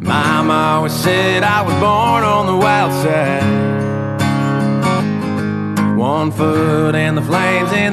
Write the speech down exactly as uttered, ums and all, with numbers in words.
Mama always said I was born on the wild side. One foot in the flames in